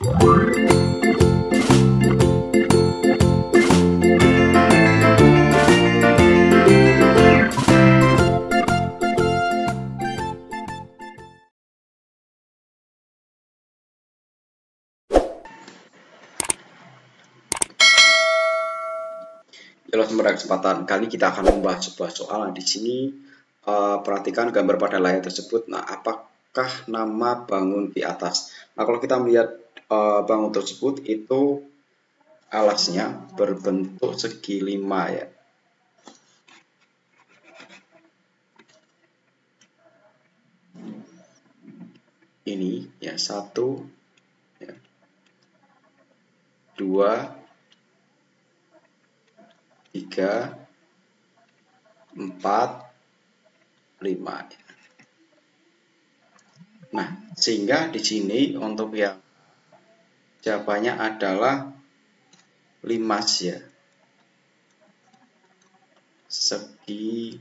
Halo, pada kesempatan kali kita akan membahas sebuah soal. Nah, di sini perhatikan gambar pada layar tersebut. Nah, apakah nama bangun di atas? Nah, kalau kita melihat bangun tersebut itu alasnya berbentuk segi 5 ya. Ini ya 1, ya, 2, 3, 4, 5. Nah, sehingga di sini untuk yang jawabannya adalah limas ya. Segi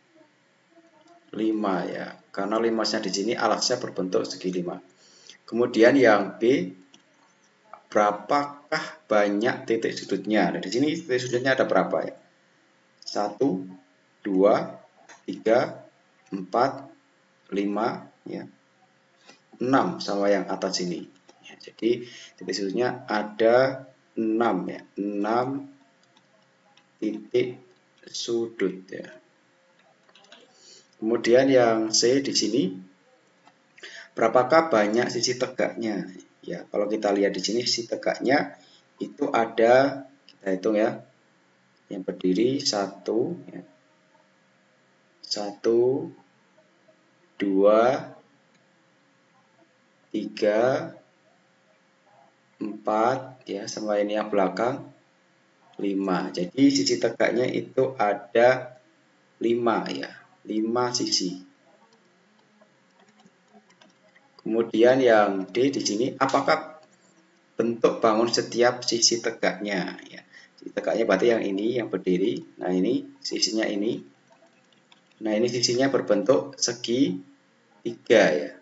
5 ya. Karena limasnya di sini alasnya berbentuk segi 5. Kemudian yang B, berapakah banyak titik sudutnya? Nah, di sini titik sudutnya ada berapa ya? 1, 2, 3, 4, 5, ya. 6 sama yang atas ini. Ya, jadi titik sudutnya ada 6 ya. 6 titik sudut ya. Kemudian yang C di sini, berapakah banyak sisi tegaknya? Ya, kalau kita lihat di sini sisi tegaknya itu ada, kita hitung ya, yang berdiri 1, ya. 1, 2, 3, 4, ya, sama ini yang belakang 5. Jadi sisi tegaknya itu ada 5 ya, 5 sisi. Kemudian yang D di sini, apakah bentuk bangun setiap sisi tegaknya? Ya, sisi tegaknya berarti yang ini, yang berdiri. Nah, ini sisinya ini. Nah, ini sisinya berbentuk segi 3 ya.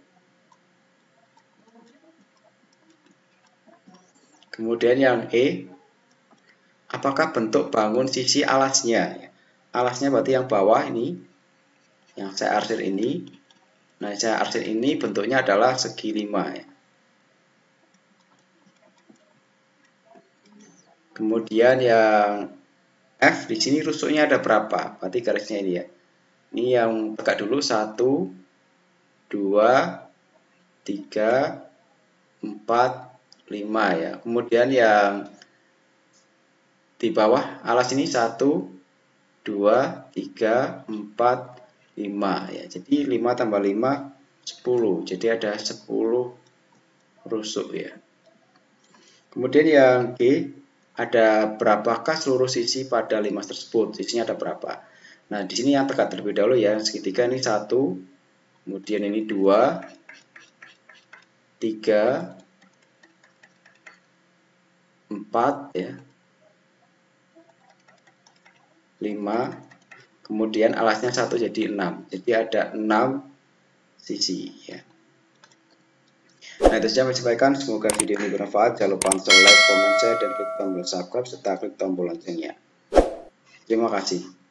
Kemudian yang E, apakah bentuk bangun sisi alasnya? Alasnya berarti yang bawah ini, yang saya arsir ini. Nah, saya arsir ini bentuknya adalah segi 5 ya. Kemudian yang F di sini rusuknya ada berapa? Berarti garisnya ini ya. Ini yang tegak dulu 1, 2, 3, 4, 5 ya. Kemudian yang di bawah alas ini 1, 2, 3, 4, 5 ya. Jadi 5 tambah 5 10. Jadi ada 10 rusuk ya. Kemudian yang G, ada berapakah seluruh sisi pada limas tersebut? Sisinya ada berapa? Nah, di sini yang tegak terlebih dahulu ya. Segitiga ini 1, kemudian ini 2, 3, 4 ya. 5, kemudian alasnya 1 jadi 6. Jadi ada 6 sisi ya. Nah, itu saja yang saya sampaikan. Semoga video ini bermanfaat. Jangan lupa like, comment, share, dan klik tombol subscribe serta klik tombol loncengnya. Terima kasih.